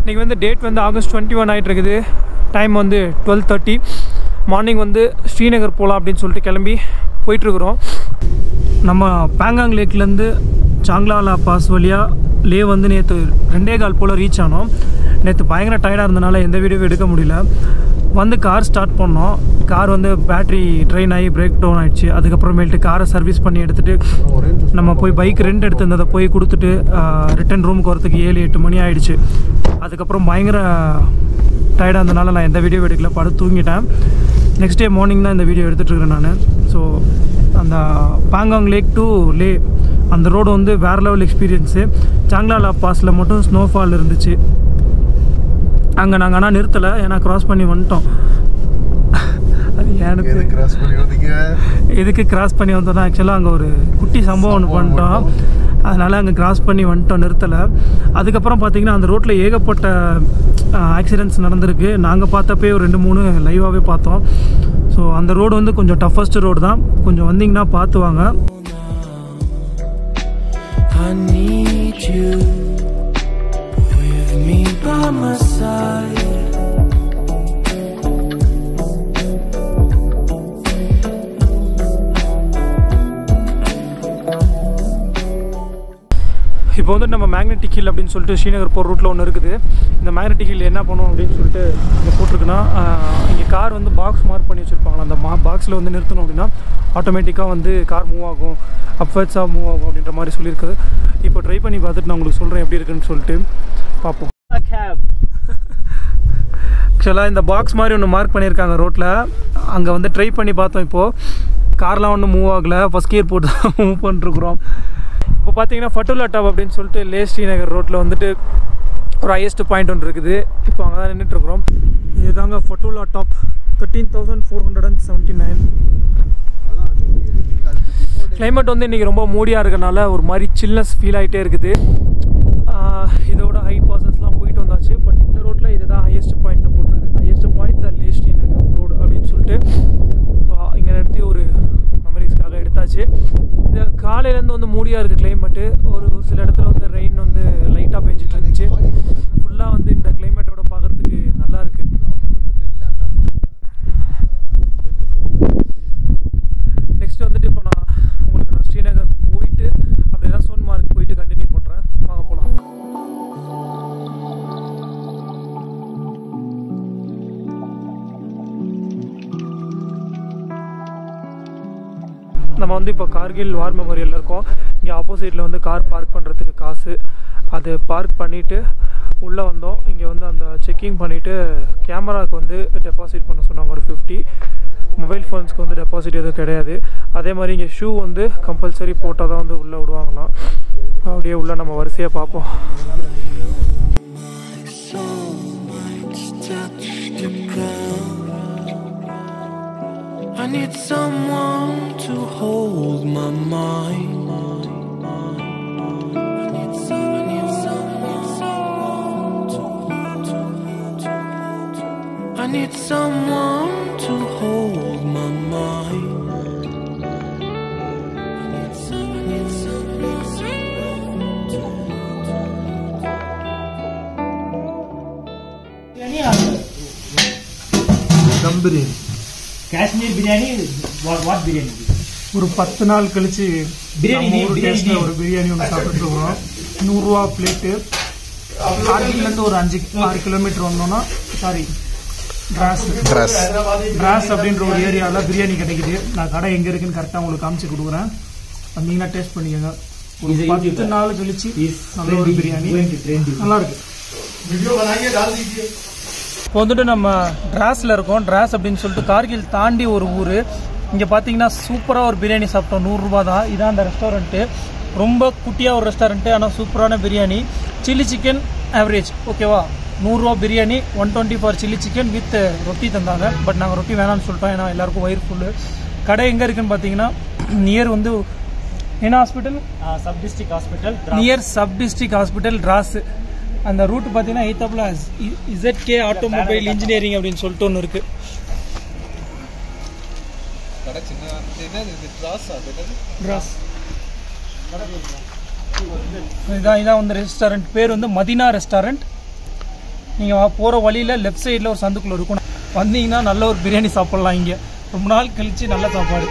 இன்றைக்கி வந்து டேட் வந்து August 21 ஆகிட்டு இருக்குது. டைம் வந்து 12:30. மார்னிங் வந்து ஸ்ரீநகர் போகலாம் அப்படின்னு சொல்லிட்டு கிளம்பி போயிட்டுருக்குறோம். நம்ம பேங்காங் லேக்லேருந்து சாங்லாலா பாஸ் வழியாக லே வந்து நேற்று 2:15 போல் ரீச் ஆனோம். நேற்று பயங்கர டயர்டாக இருந்தனால எந்த வீடியோவும் எடுக்க முடியல. வந்து கார் ஸ்டார்ட் பண்ணோம். கார் வந்து பேட்ரி ட்ரெயின் ஆகி பிரேக் டவுன் ஆகிடுச்சு. அதுக்கப்புறமேட்டு காரை சர்வீஸ் பண்ணி எடுத்துகிட்டு நம்ம போய் பைக் ரெண்ட் எடுத்துருந்ததை போய் கொடுத்துட்டு ரிட்டன் ரூமுக்கு வரத்துக்கு 7-8 மணி ஆகிடுச்சு. அதுக்கப்புறம் பயங்கர டயர்டாக இருந்தனால நான் எந்த வீடியோ எடுக்கல, படுத்து தூங்கிட்டேன். நெக்ஸ்ட் டே மார்னிங் தான் இந்த வீடியோ எடுத்துகிட்ருக்கிறேன் நான். ஸோ அந்த பேங்காங் லேக் டு லே அந்த ரோடு வந்து வேறு லெவல் எக்ஸ்பீரியன்ஸு. சாங்லாலா பாஸில் மட்டும் ஸ்னோஃபால் இருந்துச்சு. அங்கே நாங்கள் ஆனால் நிறுத்தலை, ஏன்னா க்ராஸ் பண்ணி வந்துட்டோம். அது எனக்கு எதுக்கு கிராஸ் பண்ணி வந்தோம்னா ஆக்சுவலாக அங்கே ஒரு குட்டி சம்பவம் ஒன்று பண்ணிட்டோம். அதனால் அங்கே கிராஸ் பண்ணி வந்துட்டோம், நிறுத்தலை. அதுக்கப்புறம் பார்த்திங்கன்னா அந்த ரோட்டில் ஏகப்பட்ட ஆக்சிடெண்ட்ஸ் நடந்திருக்கு. நாங்கள் பார்த்தப்பே ஒரு 2-3 லைவாகவே பார்த்தோம். ஸோ அந்த ரோடு வந்து கொஞ்சம் டஃபஸ்ட் ரோடு தான். கொஞ்சம் வந்தீங்கன்னா பார்த்து வாங்க. I need you with me by my side. இப்போ வந்து நம்ம மேக்னெட்டிக் ஹில் அப்படின்னு சொல்லிட்டு ஸ்ரீநகர் போகிற ரூட்டில் ஒன்று இருக்குது. இந்த மேக்னெட்டிக் ஹில் என்ன பண்ணுவோம் அப்படின்னு சொல்லிட்டு இங்கே போட்டிருக்குன்னா, இங்கே கார் வந்து பாக்ஸ் மார்க் பண்ணி வச்சுருப்பாங்களா, அந்த பாக்ஸில் வந்து நிறுத்தணும் அப்படின்னா ஆட்டோமேட்டிக்காக வந்து கார் மூவ் ஆகும், அப்வர்ட்ஸாக மூவ் ஆகும் அப்படின்ற மாதிரி சொல்லியிருக்குது. இப்போ ட்ரை பண்ணி பார்த்துட்டு நான் உங்களுக்கு சொல்கிறேன் எப்படி இருக்குன்னு சொல்லிட்டு பார்ப்போம். ஆக்சுவலாக இந்த பாக்ஸ் மாதிரி ஒன்று மார்க் பண்ணியிருக்காங்க ரோட்டில். அங்கே வந்து ட்ரை பண்ணி பார்த்தோம். இப்போது கார்லாம் ஒன்றும் மூவ் ஆகலை, ஃபஸ்ட் கியர் போட்டு தான் மூவ் பண்ணிருக்குறோம். இப்போ பார்த்தீங்கன்னா ஃபட்டுலா டாப் அப்படின்னு சொல்லிட்டு லே ஸ்ரீநகர் ரோட்டில் வந்துட்டு ஒரு ஹையஸ்ட் பாயிண்ட் ஒன்று இருக்குது. இப்போ அங்கே தான் நின்றுட்டுருக்குறோம். இதுதாங்க ஃபட்டுலா டாப், 13,479. கிளைமேட் வந்து இன்றைக்கி ரொம்ப மூடியாக இருக்கிறனால ஒரு மாதிரி சில்னஸ் ஃபீல் ஆகிட்டே இருக்குது. இதோட ஹை பாசஸ்லாம் போயிட்டு வந்தாச்சு. பட் இந்த ரோட்டில் இதுதான் ஹையஸ்ட் பாயிண்ட்னு போட்டிருக்கு. Highest point the Leh Srinagar road அப்படின்னு சொல்லிட்டு இங்கே நிறுத்தி ஒரு மெமரிஸ்க்காக எடுத்தாச்சு. இந்த காலையிலேருந்து வந்து மூடியாக இருக்குது கிளைமேட்டு. ஒரு சில இடத்துல வந்து ரெயின் வந்து லைட்டாக பெஞ்சிட்டு இருந்துச்சு. ஃபுல்லாக வந்து இந்த கிளைமேட்டோட பார்க்குறதுக்கு நல்லா இருக்குது. நெக்ஸ்ட் வந்துட்டு இப்போ நான் ஸ்ரீநகர் போயிட்டு அப்படின்னா சோன்மார்க் போயிட்டு கண்டினியூ பண்ணுறேன். வாங்க போகலாம். நம்ம வந்து இப்போ கார்கில் வார் மெமோரியலில் இருக்கோம். இங்கே ஆப்போசிட்டில் வந்து கார் பார்க் பண்ணுறதுக்கு காசு, அது பார்க் பண்ணிவிட்டு உள்ளே வந்தோம். இங்கே வந்து அந்த செக்கிங் பண்ணிவிட்டு கேமராவுக்கு வந்து டெபாசிட் பண்ண சொன்னாங்க ஒரு 50. மொபைல் ஃபோன்ஸ்க்கு வந்து டெபாசிட் எதுவும் கிடையாது. அதே மாதிரி இங்கே ஷூ வந்து கம்பல்சரி போட்டால் தான் வந்து உள்ளே விடுவாங்களாம். அப்படியே உள்ளே நம்ம வரிசையாக பார்ப்போம். I need someone to hold my mind. I need someone to hold my mind. Dum biryani. Kashmir biryani. What biryani? ஒரு 10 நாள் கழிச்சு பிரியாணி ஒரு டேஸ்ட்டில் ஒரு பிரியாணி ஒன்று சாப்பிட்டுருக்குறோம். 100 ரூபா பிளேட்டு. கார்கில்லேருந்து ஒரு 5-6 கிலோமீட்டர் வந்தோன்னா, சாரி டிராஸ் அப்படின்ற ஒரு ஏரியாவில் பிரியாணி கிடைக்குது. நான் கடை எங்கே இருக்குன்னு கரெக்டாக உங்களுக்கு காமிச்சு கொடுக்குறேன். வந்தீங்கன்னா டேஸ்ட் பண்ணிக்கோங்க. ஒரு 10 நாள் கழிச்சு நல்ல ஒரு பிரியாணி நல்லா இருக்கு. இப்போ வந்துட்டு நம்ம டிராஸில் இருக்கோம். டிராஸ் அப்படின்னு சொல்லிட்டு கார்கில் தாண்டி ஒரு ஊர். இங்கே பார்த்தீங்கன்னா சூப்பராக ஒரு பிரியாணி சாப்பிட்டோம். 100 ரூபா தான். இதான் அந்த ரெஸ்டாரண்ட்டு. ரொம்ப குட்டியாக ஒரு ரெஸ்டாரண்ட்டு, ஆனால் சூப்பரான பிரியாணி. சில்லி சிக்கன் ஆவரேஜ் ஓகேவா. 100 ரூபா biryani, 120 for chilli chicken with roti தந்தாங்க. பட் நாங்கள் ரொட்டி வேணாம்னு சொல்லிட்டோம், ஏன்னா எல்லாருக்கும் வயிறு ஃபுல்லு. கடை எங்கே இருக்குன்னு பார்த்தீங்கன்னா நியர் வந்து என்ன hospital, sub district hospital, near sub district hospital Dras. அந்த ரூட் பார்த்தீங்கன்னா எய்த்தாப்புல ZK ஆட்டோமொபைல் இன்ஜினியரிங் அப்படின்னு சொல்லிட்டு ஒன்று இருக்குது. இதான் வந்து ரெஸ்டாரண்ட் பேர் வந்து மதினா ரெஸ்டாரண்ட். நீங்கள் போகிற வழியில் லெஃப்ட் சைடில் ஒரு சந்துக்குள்ளே இருக்கும். வந்தீங்கன்னா நல்ல ஒரு பிரியாணி சாப்பிட்லாம். இங்கே ரொம்ப நாள் கழிச்சு நல்ல சாப்பாடு.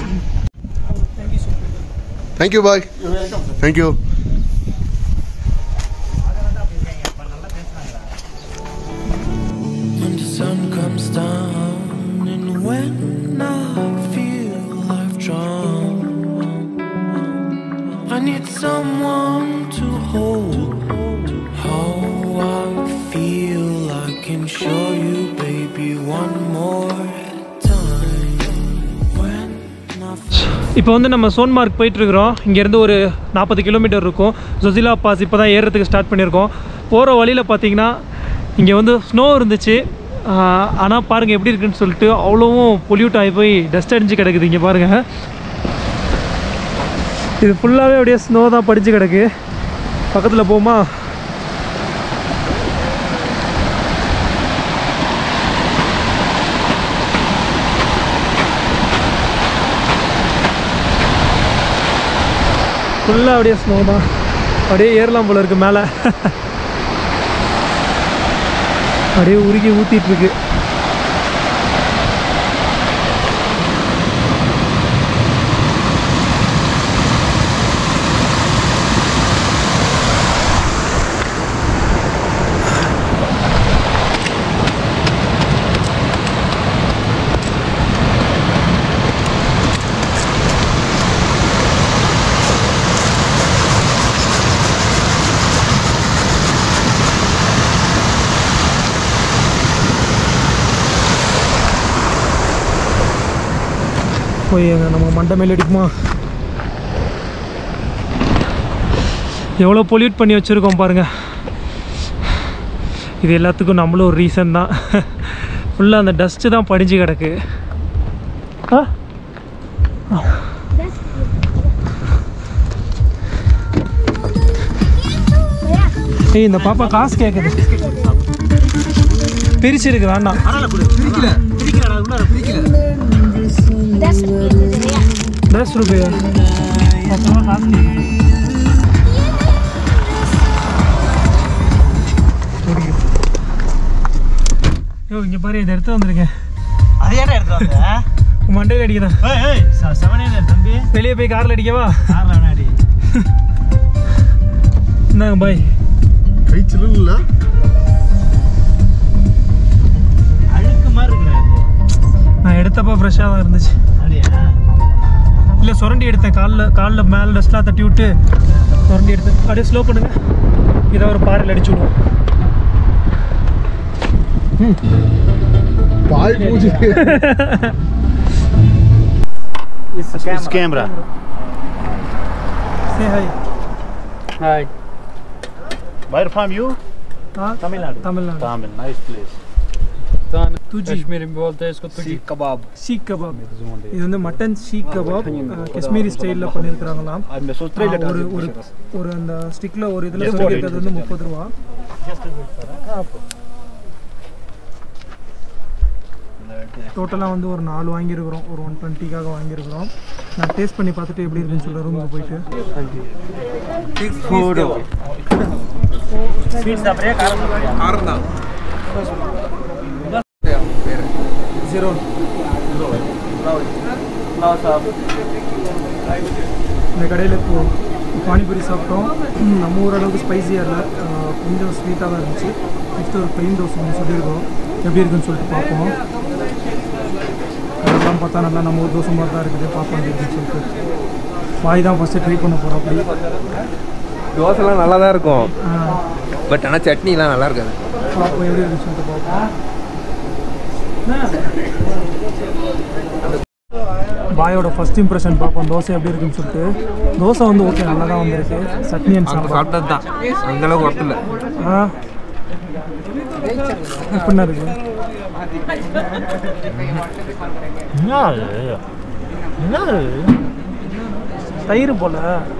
Thank you bhai. Thank you. Sun comes down and when I feel I've drowned, I need someone to hold. How I feel I can show you, baby, one more time. When I இப்போ வந்து நம்ம சோன்மார்க் போயிட்டுருக்குறோம். இங்கேருந்து ஒரு 40 கிலோமீட்டர் இருக்கும். ஜொசிலா பாஸ் இப்போ தான் ஏறுறதுக்கு start பண்ணியிருக்கோம். போகிற வழியில் பார்த்தீங்கன்னா இங்கே வந்து ஸ்னோ இருந்துச்சு. ஆனால் பாருங்கள் எப்படி இருக்குன்னு சொல்லிட்டு அவ்வளோவும் பொல்யூட் ஆகி போய் டஸ்ட் அடிஞ்சு கிடக்குது. இங்கே பாருங்கள், இது ஃபுல்லாகவே அப்படியே ஸ்னோ தான் படிஞ்சு கிடக்கு. பக்கத்தில் போமா? ஃபுல்லாக அப்படியே ஸ்னோ தான். அப்படியே ஏறலாம் போல இருக்குது மேலே. அப்படியே உருகி ஊற்றிட்டுருக்கு. போய் நம்ம மண்டை மேலே அடிக்குமா? எவ்வளோ பொல்யூட் பண்ணி வச்சுருக்கோம் பாருங்கள். இது எல்லாத்துக்கும் நம்மளும் ஒரு ரீசன் தான். ஃபுல்லாக அந்த டஸ்ட்டு தான் படிஞ்சு கிடக்கு. ஏய், இந்த பாப்பா காசு கேட்குது. பிரிச்சு இருக்கு, வேண்டாம். ₹10 இங்கே பாரு, இதை எடுத்து வந்திருக்கேன். அது ஏன்டா எடுத்து வந்த? மண்டையில் அடிக்கிறேன். தம்பி வெளியே போய் காரில் அடிக்கவா? காரில் வேணா அடி. இந்தாங்க பாய். கை சில்லுல அழுக்கு மாதிரி இருக்கிறாரு. நான் எடுத்தப்போ ஃப்ரெஷ்ஷாக தான் இருந்துச்சு. அப்படியா? இல்லை, சுரண்டி எடுத்தேன். காலில் மேலே டஸ்ட்லாம் தட்டி விட்டு சுரண்டி எடுத்தேன். அப்படியே ஸ்லோ பண்ணுங்க. இதை ஒரு பாறையில் அடிச்சு விடுவோம். பாய் பூஜை. It's camera. Say hi. Hi. Where from you? Tamil Nadu. Tamil Nadu. Nice place. Kashmiri में बोलते हैं इसको तुजी कबाब. शीख कबाब. இது வந்து மட்டன் ஷீக் கபாப் காஷ்மீரி ஸ்டைலில் பண்ணியிருக்கிறாங்களாம். ஒரு அந்த ஸ்டிக்கில் ஒரு இதில் சொல்லிக்கிறது வந்து 30 ரூபா. டோட்டலாக வந்து ஒரு 4 வாங்கியிருக்கிறோம். ஒரு 120க்காக வாங்கியிருக்கிறோம். நான் டேஸ்ட் பண்ணி பார்த்துட்டு எப்படி இருக்குன்னு சொல்ல ரூமுக்கு போயிட்டு. ஸ்வீட் சாப்பிட்றியா காரம் சாப்பிட்றியா? காரம் தான். Zerone. இந்த கடையில் இப்போது பானிபூரி சாப்பிட்டோம். நம்ம ஊரளவுக்கு ஸ்பைஸியாக இல்லை, கொஞ்சம் ஸ்வீட்டாக தான் இருந்துச்சு. நெக்ஸ்ட்டு ஒரு ப்ளைன் தோசை ஒன்று சொல்லியிருக்கோம். எப்படி இருக்குன்னு சொல்லிட்டு பார்ப்போம். அதெல்லாம் பார்த்தா நல்லா நம்ம ஊர் தோசை மாதிரி தான் இருக்குது. பார்ப்போம் எப்படி இருக்குன்னு சொல்லிட்டு. வாய் தான் ஃபஸ்ட்டு ட்ரை பண்ண போகிறோம். அப்படி தோசைலாம் நல்லா தான் இருக்கும், பட் ஆனால் சட்னிலாம் நல்லா இருக்காது. பார்ப்போம் எப்படி இருக்குன்னு சொல்லிட்டு பார்ப்போம். பாயோட ஃபர்ஸ்ட் இம்ப்ரெஷன் பார்ப்போம். தோசை எப்படி இருக்குன்னு சொல்லிட்டு. தோசை வந்து ஓகே, நல்லா தான் வந்துருக்கு. சட்னி அண்ட் சாம்பார் சாப்பிட்டது தான், அந்தளவுக்கு ஒர்த்து இல்லை. எப்படின்னா இருக்கு? தயிர் போல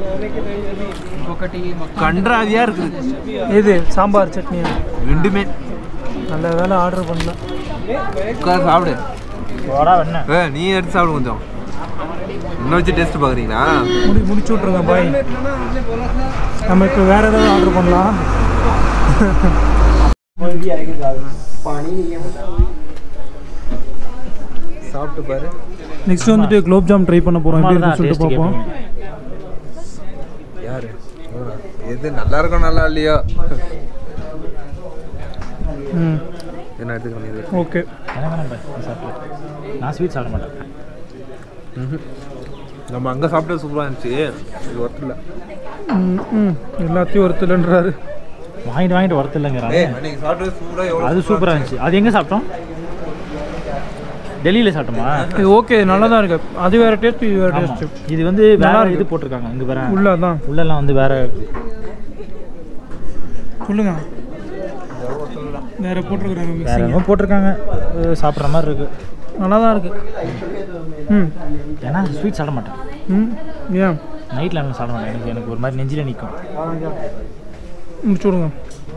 கன்றாவியாக இருக்குது. எது சாம்பார் சட்னியா? ரெண்டுமே. நல்ல வேலை ஆர்டர் பண்ணல. உட்காந்து சாப்பிடு. நீ எடுத்து சாப்பிடு கொஞ்சம். இன்னும் வச்சு டேஸ்ட் பார்க்குறீங்களா? முடிச்சு விட்ருங்க பாய். நம்ம இப்போ வேறு ஏதாவது ஆர்டர் பண்ணலாம். சாப்பிட்டு பாரு. நெக்ஸ்ட் வந்துட்டு குலோப் ஜாம் ட்ரை பண்ண போகிறோம், எப்படி இருக்குன்னு சொல்லிட்டு பார்ப்போம். யாரு எது நல்லா இருக்கும் நல்லா இல்லையோ என்ன எடுத்துக்கணும். ஓகே, நான் ஸ்வீட் சாப்பிட மாட்டேன். நம்ம அங்கே சாப்பிட்டது சூப்பராக இருந்துச்சு, இது ஒர்த்து இல்லை. எல்லாத்தையும் ஒருத்தலன்றாரு. வாங்கிட்டு ஒர்த்து இல்லைங்கிறாங்க. நீங்கள் சாப்பிட்டது சூப்பராக, அது சூப்பராக இருந்துச்சு. அது எங்கே சாப்பிட்டோம்? டெல்லியில் சாப்பிட்டோமா? இது ஓகே, நல்லா தான் இருக்கு. அது வேற டேஸ்ட், இது வேற டேஸ்ட். இது வந்து வேற இது போட்டிருக்காங்க இங்கே வேற உள்ளதான் உள்ளெல்லாம் வந்து வேற. சொல்லுங்க, வேற போட்டிருக்காங்க, வேற என்னமோ போட்டிருக்காங்க. சாப்பிட்ற மாதிரி இருக்கு, நல்லா தான் இருக்கு. ஏன்னா ஸ்வீட் சாப்பிட மாட்டேன். ஏன் நைட்டில் எல்லாம் சாப்பிட மாட்டேன். எனக்கு ஒரு மாதிரி நெஞ்சில் நிற்கும். முடிச்சு விடுங்க.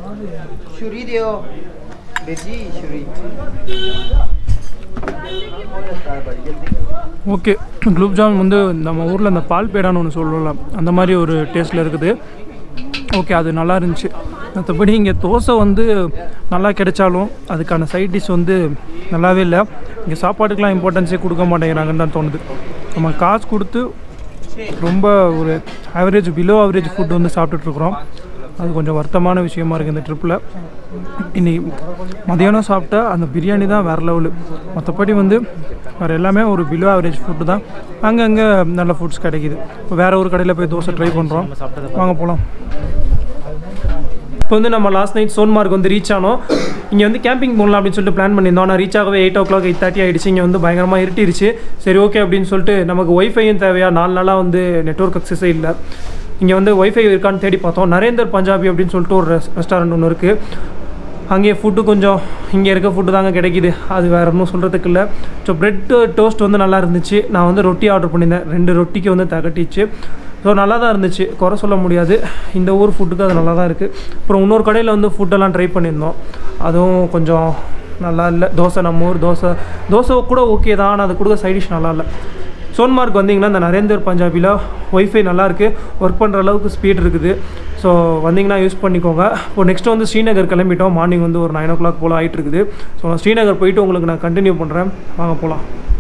ஓகே, குலோப் ஜாமுன் வந்து நம்ம ஊரில் அந்த பால் பேடான்னு ஒன்று சொல்லலாம், அந்த மாதிரி ஒரு டேஸ்ட்டில் இருக்குது. ஓகே, அது நல்லா இருந்துச்சு. மற்றபடி இங்கே தோசை வந்து நல்லா கிடைச்சாலும் அதுக்கான சைட் டிஷ் வந்து நல்லாவே இல்லை. இங்கே சாப்பாட்டுக்கெலாம் இம்பார்ட்டன்ஸே கொடுக்க மாட்டேங்கிறாங்கன்னு தான் தோணுது. நம்ம காசு கொடுத்து ரொம்ப ஒரு ஆவரேஜ், பிலோ ஆவரேஜ் ஃபுட் வந்து சாப்பிட்டுட்ருக்குறோம். அது கொஞ்சம் வருத்தமான விஷயமா இருக்குது இந்த ட்ரிப்பில். இன்றைக்கி மதியானம் சாப்பிட்டா அந்த பிரியாணி தான் வேறு லெவலு. மற்றபடி வந்து வேறு எல்லாமே ஒரு பிலோ ஆவரேஜ் ஃபுட்டு தான். அங்கங்கே நல்ல ஃபுட்ஸ் கிடைக்கிது. இப்போ வேறு ஒரு கடையில் போய் தோசை ட்ரை பண்ணுறோம், வாங்க போகலாம். இப்போ வந்து நம்ம லாஸ்ட் நைட் சோன்மார்க் வந்து ரீச் ஆனோம். இங்கே வந்து கேம்பிங் போகலாம் அப்படின்னு சொல்லிட்டு பிளான் பண்ணியிருந்தோம். ஆனால் ரீச் ஆகவே 8 o'clock 8:30 ஆகிடுச்சு. இங்கே வந்து பயங்கரமாக இருட்டிடுச்சு. சரி ஓகே அப்படின்னு சொல்லிட்டு, நமக்கு ஒய்ஃபையும் தேவையா, 4 நாளாக வந்து நெட்வொர்க் அக்சஸே இல்லை. இங்கே வந்து ஒய்ஃபை இருக்கான்னு தேடி பார்த்தோம். நரேந்தர் பஞ்சாபி அப்படின்னு சொல்லிட்டு ஒரு ரெஸ்டாரண்ட் ஒன்று இருக்குது. அங்கேயே ஃபுட்டு கொஞ்சம் இங்கே இருக்க ஃபுட்டு தாங்க கிடைக்கிது, அது வேறு ஒன்றும் சொல்கிறதுக்கு இல்லை. ஸோ ப்ரெட் டோஸ்ட் வந்து நல்லா இருந்துச்சு. நான் வந்து ரொட்டி ஆர்டர் பண்ணியிருந்தேன், 2 ரொட்டிக்கு வந்து தகட்டிச்சு. ஸோ நல்லா தான் இருந்துச்சு, குறை சொல்ல முடியாது. இந்த ஊர் ஃபுட்டுக்கு அது நல்லா தான் இருக்குது. அப்புறம் இன்னொரு கடையில் வந்து ஃபுட்டெல்லாம் ட்ரை பண்ணியிருந்தோம், அதுவும் கொஞ்சம் நல்லா இல்லை. தோசை, நம்ம ஊர் தோசை கூட ஓகே தான், ஆனால் அது கொடுக்க சைடிஷ் நல்லா இல்லை. சோன்மார்க் வந்தீங்கன்னா இந்த நரேந்தர் பஞ்சாபியில் ஒய்ஃபை நல்லாயிருக்கு, ஒர்க் பண்ணுற அளவுக்கு ஸ்பீட் இருக்குது. ஸோ வந்தீங்கன்னா யூஸ் பண்ணிக்கோங்க. இப்போ நெக்ஸ்ட்டு வந்து ஸ்ரீநகர் கிளம்பிட்டோம். மார்னிங் வந்து ஒரு 9 o'clock போல் ஆகிட்டு இருக்குது. ஸோ நான் ஸ்ரீநகர் போயிட்டு உங்களுக்கு நான் கண்டினியூ பண்ணுறேன், வாங்க போகலாம்.